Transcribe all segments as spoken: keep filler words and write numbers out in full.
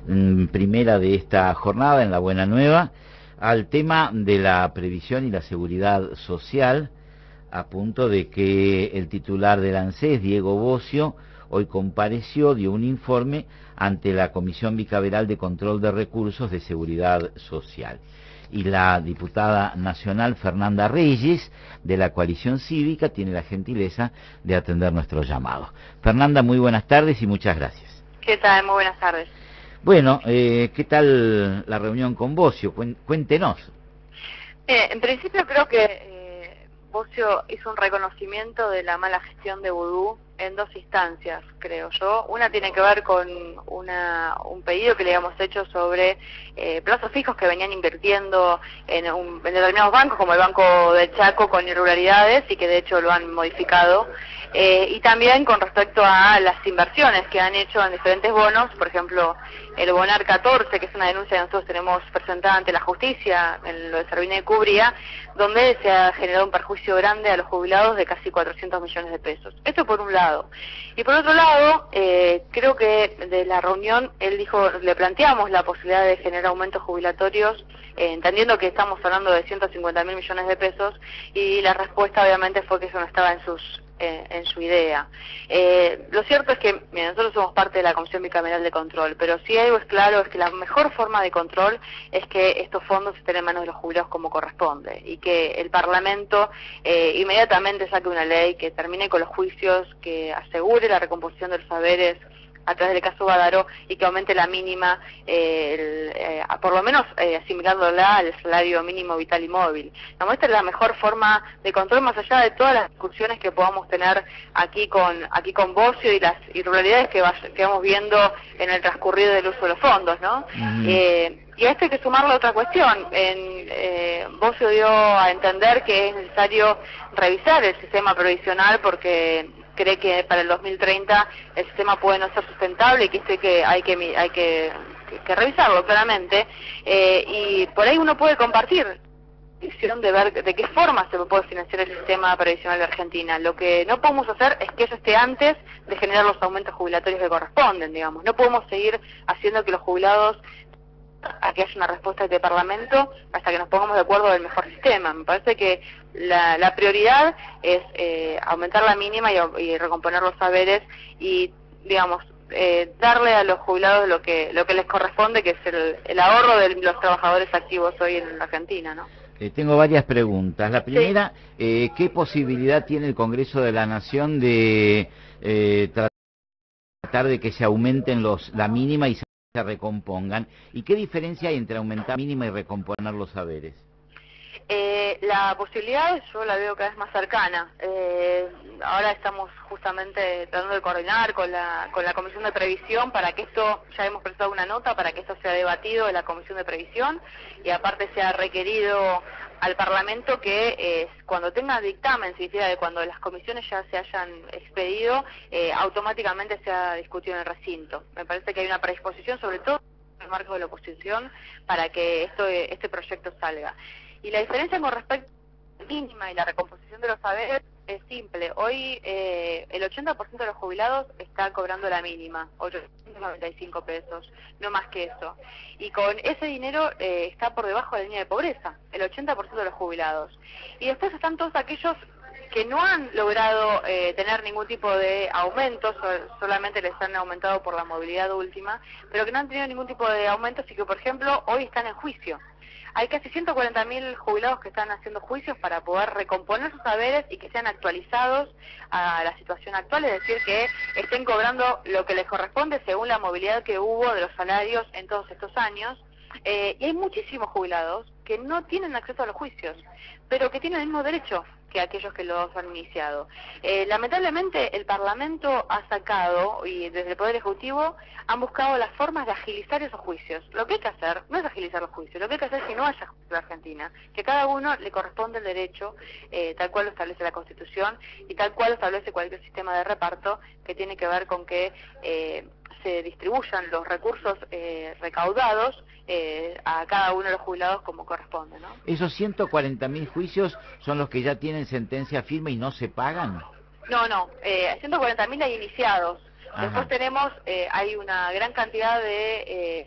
mm, primera de esta jornada en La Buena Nueva, al tema de la previsión y la seguridad social, a punto de que el titular del ANSES, Diego Bocio, hoy compareció, dio un informe ante la Comisión Bicameral de Control de Recursos de Seguridad Social. Y la diputada nacional Fernanda Reyes, de la Coalición Cívica, tiene la gentileza de atender nuestro llamado. Fernanda, muy buenas tardes y muchas gracias. ¿Qué tal? Muy buenas tardes. Bueno, eh, ¿qué tal la reunión con Bocio? Cuéntenos. Eh, en principio creo que eh, Bocio hizo un reconocimiento de la mala gestión de Vudú en dos instancias, creo yo. Una tiene que ver con una, un pedido que le habíamos hecho sobre eh, plazos fijos que venían invirtiendo en, un, en determinados bancos, como el Banco del Chaco, con irregularidades, y que de hecho lo han modificado. Eh, y también con respecto a las inversiones que han hecho en diferentes bonos, por ejemplo, el Bonar catorce, que es una denuncia que nosotros tenemos presentada ante la justicia, en lo de Servine de Cubría, donde se ha generado un perjuicio grande a los jubilados de casi cuatrocientos millones de pesos. Esto por un lado. Y por otro lado, eh, creo que de la reunión, él dijo, le planteamos la posibilidad de generar aumentos jubilatorios, eh, entendiendo que estamos hablando de ciento cincuenta mil millones de pesos, y la respuesta obviamente fue que eso no estaba en sus Eh, en su idea. Eh, lo cierto es que mira, nosotros somos parte de la Comisión Bicameral de Control, pero si algo es claro es que la mejor forma de control es que estos fondos estén en manos de los jubilados como corresponde, y que el Parlamento eh, inmediatamente saque una ley que termine con los juicios, que asegure la recomposición de los saberes a través del caso Badaro, y que aumente la mínima, eh, el, eh, por lo menos eh, asimilándola al salario mínimo vital y móvil. No, esta es la mejor forma de control, más allá de todas las discusiones que podamos tener aquí con aquí con Bocio y las irregularidades que, que vamos viendo en el transcurrido del uso de los fondos, ¿no? Mm. Eh, y a esto hay que sumarle otra cuestión. En, eh, Bocio dio a entender que es necesario revisar el sistema previsional porque cree que para el dos mil treinta el sistema puede no ser sustentable y que este que hay que hay que, que revisarlo claramente, eh, y por ahí uno puede compartir visión de ver de qué forma se puede financiar el sistema previsional de Argentina. Lo que no podemos hacer es que eso esté antes de generar los aumentos jubilatorios que corresponden, digamos. No podemos seguir haciendo que los jubilados a que haya una respuesta de este Parlamento hasta que nos pongamos de acuerdo del mejor sistema. Me parece que la, la prioridad es eh, aumentar la mínima y, y recomponer los saberes y, digamos, eh, darle a los jubilados lo que lo que les corresponde, que es el, el ahorro de los trabajadores activos hoy en la Argentina, ¿no? Eh, tengo varias preguntas. La primera, sí. eh, ¿qué posibilidad tiene el Congreso de la Nación de eh, tratar de que se aumenten los la mínima y se se recompongan? ¿Y qué diferencia hay entre aumentar mínima y recomponer los saberes? Eh, la posibilidad yo la veo cada vez más cercana. Eh, ahora estamos justamente tratando de coordinar con la con la Comisión de Previsión para que esto, ya hemos presentado una nota para que esto sea debatido en la Comisión de Previsión, y aparte se ha requerido al Parlamento que eh, cuando tenga dictamen, significa de cuando las comisiones ya se hayan expedido, eh, automáticamente se ha discutido en el recinto. Me parece que hay una predisposición, sobre todo en el marco de la oposición, para que esto este proyecto salga. Y la diferencia con respecto a la mínima y la recomposición de los saberes es simple. Hoy eh, el ochenta por ciento de los jubilados está cobrando la mínima, ochocientos noventa y cinco pesos, no más que eso. Y con ese dinero eh, está por debajo de la línea de pobreza, el ochenta por ciento de los jubilados. Y después están todos aquellos que no han logrado eh, tener ningún tipo de aumento, so, solamente les han aumentado por la movilidad última, pero que no han tenido ningún tipo de aumentos y que, por ejemplo, hoy están en juicio. Hay casi ciento cuarenta mil jubilados que están haciendo juicios para poder recomponer sus saberes y que sean actualizados a la situación actual, es decir, que estén cobrando lo que les corresponde según la movilidad que hubo de los salarios en todos estos años. Eh, y hay muchísimos jubilados que no tienen acceso a los juicios, pero que tienen el mismo derecho que aquellos que los han iniciado. Eh, lamentablemente el Parlamento ha sacado, y desde el Poder Ejecutivo han buscado las formas de agilizar esos juicios. Lo que hay que hacer no es agilizar los juicios, lo que hay que hacer es que no haya juicio en Argentina, que cada uno le corresponde el derecho, eh, tal cual lo establece la Constitución y tal cual lo establece cualquier sistema de reparto que tiene que ver con que eh, se distribuyan los recursos eh, recaudados eh, a cada uno de los jubilados como corresponde, ¿no? ¿Esos ciento cuarenta mil juicios son los que ya tienen sentencia firme y no se pagan? No, no, eh, ciento cuarenta mil hay iniciados. Ajá. Después tenemos, eh, hay una gran cantidad de eh,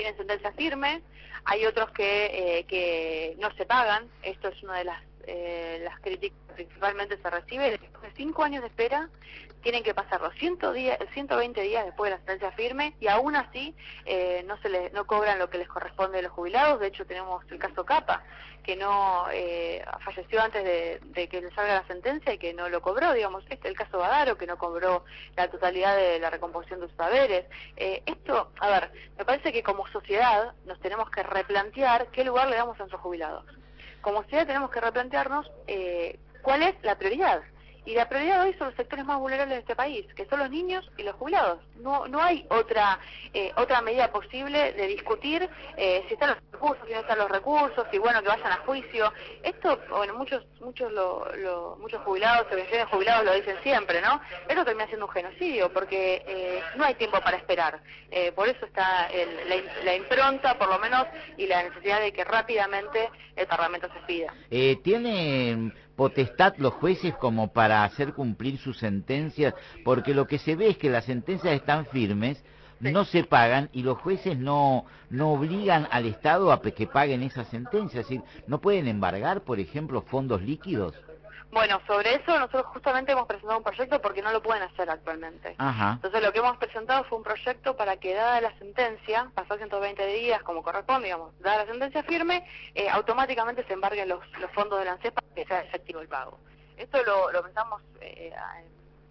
tienen sentencia firme, hay otros que, eh, que no se pagan. Esto es una de las, eh, las críticas que principalmente se recibe. Después de cinco años de espera, tienen que pasar los ciento veinte días después de la sentencia firme y aún así eh, no se les, no cobran lo que les corresponde a los jubilados. De hecho, tenemos el caso Capa, que no eh, falleció antes de, de que le salga la sentencia y que no lo cobró, digamos. Este el caso Badaro, que no cobró la totalidad de la recomposición de sus saberes. Eh, esto, a ver, me parece que como sociedad nos tenemos que replantear qué lugar le damos a nuestros jubilados. Como sociedad tenemos que replantearnos eh, cuál es la prioridad. Y la prioridad hoy son los sectores más vulnerables de este país, que son los niños y los jubilados. No no hay otra eh, otra medida posible de discutir eh, si están los recursos, si no están los recursos, si bueno que vayan a juicio. Esto, bueno, muchos muchos lo, lo, muchos jubilados, organizaciones de jubilados lo dicen siempre, ¿no? Esto termina siendo un genocidio, porque eh, no hay tiempo para esperar. Eh, por eso está el, la, la impronta, por lo menos, y la necesidad de que rápidamente el Parlamento se pida. Eh, ¿Tienen potestad los jueces como para hacer cumplir sus sentencias? Porque lo que se ve es que las sentencias están firmes, sí, no se pagan y los jueces no no obligan al Estado a que paguen esas sentencias. Es decir, ¿no pueden embargar, por ejemplo, fondos líquidos? Bueno, sobre eso nosotros justamente hemos presentado un proyecto porque no lo pueden hacer actualmente. Ajá. Entonces lo que hemos presentado fue un proyecto para que, dada la sentencia, pasó ciento veinte días como corresponde, digamos, dada la sentencia firme, eh, automáticamente se embarguen los, los fondos del ANSES para que sea efectivo el pago. Esto lo, lo pensamos eh, a,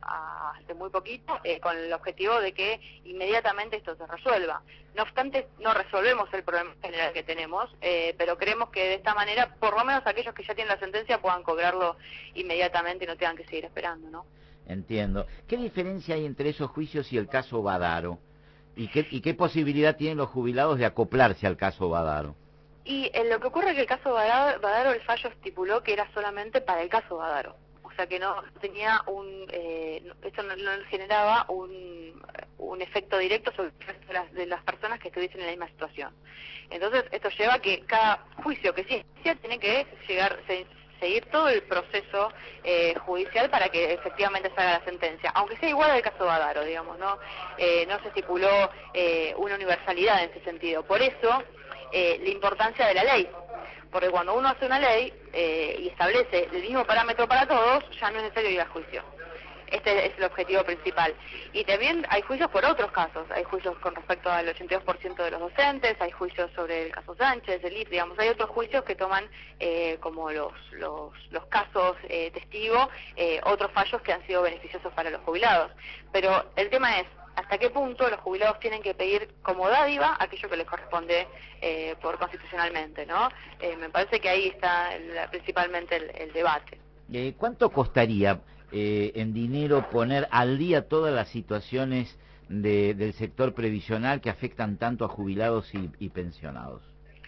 a, hace muy poquito, eh, con el objetivo de que inmediatamente esto se resuelva. No obstante, no resolvemos el problema general que tenemos, eh, pero creemos que de esta manera, por lo menos aquellos que ya tienen la sentencia puedan cobrarlo inmediatamente y no tengan que seguir esperando, ¿no? Entiendo. ¿Qué diferencia hay entre esos juicios y el caso Badaro? ¿Y qué, y qué posibilidad tienen los jubilados de acoplarse al caso Badaro? Y en lo que ocurre es que el caso Badaro, Badaro, el fallo estipuló que era solamente para el caso Badaro. O sea que no tenía un, eh, esto no, no generaba un, un efecto directo sobre el resto de las, de las personas que estuviesen en la misma situación. Entonces esto lleva a que cada juicio que se inicia tiene que llegar, se, seguir todo el proceso eh, judicial para que efectivamente salga la sentencia, aunque sea igual al caso Badaro, digamos, ¿no? Eh, no se estipuló eh, una universalidad en ese sentido. Por eso eh, la importancia de la ley. Porque cuando uno hace una ley eh, y establece el mismo parámetro para todos, ya no es necesario ir a juicio. Este es el objetivo principal. Y también hay juicios por otros casos. Hay juicios con respecto al ochenta y dos por ciento de los docentes, hay juicios sobre el caso Sánchez, el I P, digamos. Hay otros juicios que toman eh, como los, los, los casos eh, testigo, eh, otros fallos que han sido beneficiosos para los jubilados. Pero el tema es, ¿hasta qué punto los jubilados tienen que pedir como dádiva aquello que les corresponde eh, por constitucionalmente, ¿no? Eh, me parece que ahí está el, principalmente el, el debate. Eh, ¿Cuánto costaría eh, en dinero poner al día todas las situaciones de, del sector previsional que afectan tanto a jubilados y, y pensionados?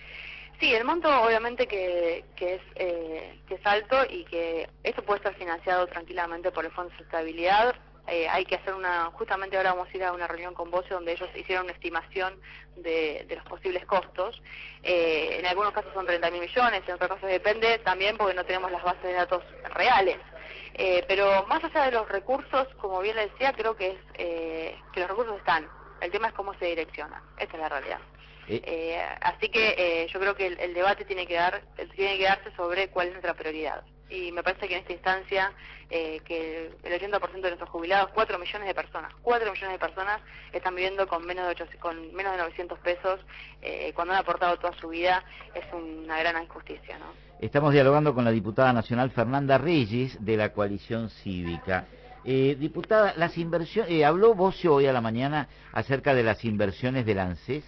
Sí, el monto obviamente que, que, es, eh, que es alto y que esto puede estar financiado tranquilamente por el Fondo de Estabilidad. Eh, hay que hacer una, justamente ahora vamos a ir a una reunión con Bocio donde ellos hicieron una estimación de, de los posibles costos. Eh, en algunos casos son treinta mil millones, en otros casos depende también porque no tenemos las bases de datos reales. Eh, pero más allá de los recursos, como bien le decía, creo que es eh, que los recursos están. El tema es cómo se direcciona. Esta es la realidad. Eh, eh, así que eh, yo creo que el, el debate tiene que dar, tiene que darse sobre cuál es nuestra prioridad. Y me parece que en esta instancia, eh, que el ochenta por ciento de nuestros jubilados, cuatro millones de personas, cuatro millones de personas están viviendo con menos de, ochocientos, con menos de novecientos pesos, eh, cuando han aportado toda su vida, es una gran injusticia, ¿no? Estamos dialogando con la diputada nacional Fernanda Reyes, de la Coalición Cívica. Eh, diputada, las inversiones, eh, ¿habló Bocio hoy a la mañana acerca de las inversiones del ANSES?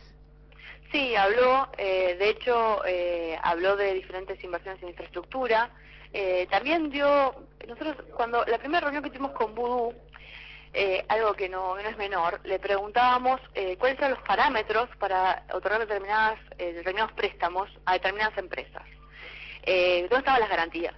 Sí, habló, eh, de hecho, eh, habló de diferentes inversiones en infraestructura. Eh, también dio, nosotros cuando la primera reunión que tuvimos con Vudú, eh, algo que no, no es menor, le preguntábamos eh, cuáles eran los parámetros para otorgar determinadas, eh, determinados préstamos a determinadas empresas. Eh, ¿Dónde estaban las garantías?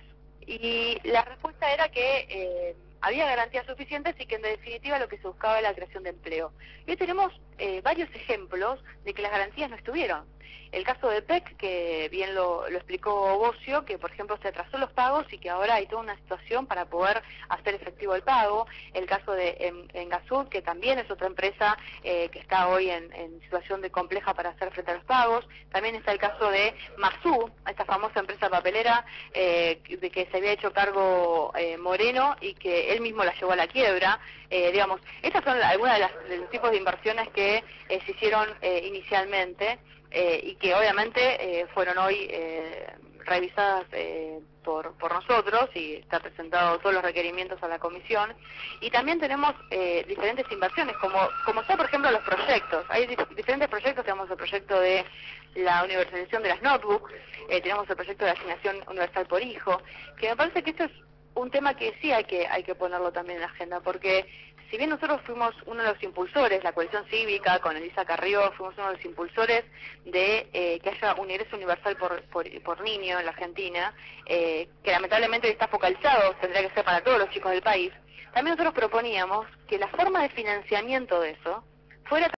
Y la respuesta era que eh, había garantías suficientes y que en definitiva lo que se buscaba era la creación de empleo. Y hoy tenemos eh, varios ejemplos de que las garantías no estuvieron. El caso de P E C, que bien lo, lo explicó Bocio, que por ejemplo se atrasó los pagos y que ahora hay toda una situación para poder hacer efectivo el pago. El caso de en, Engasud, que también es otra empresa eh, que está hoy en, en situación de compleja para hacer frente a los pagos. También está el caso de Masú, esta famosa empresa papelera eh, de que se había hecho cargo eh, Moreno y que él mismo la llevó a la quiebra. Eh, digamos, estas son algunas de, las, de los tipos de inversiones que eh, se hicieron eh, inicialmente. Eh, y que obviamente eh, fueron hoy eh, revisadas eh, por, por nosotros y está presentado todos los requerimientos a la comisión. Y también tenemos eh, diferentes inversiones, como como son por ejemplo los proyectos. Hay dif diferentes proyectos, tenemos el proyecto de la universalización de las notebooks, eh, tenemos el proyecto de asignación universal por hijo, que me parece que esto es un tema que sí hay que hay que ponerlo también en la agenda, porque si bien nosotros fuimos uno de los impulsores, la coalición cívica con Elisa Carrió, fuimos uno de los impulsores de eh, que haya un ingreso universal por, por, por niño en la Argentina, eh, que lamentablemente está focalizado, tendría que ser para todos los chicos del país, también nosotros proponíamos que la forma de financiamiento de eso fuera